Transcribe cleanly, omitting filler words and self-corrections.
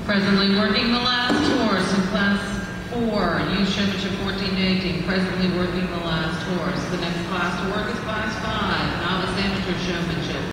Presently working the last horse in class 4, youth showmanship 14 to 18. Presently working the last horse. The next class to work is class 5, novice amateur showmanship.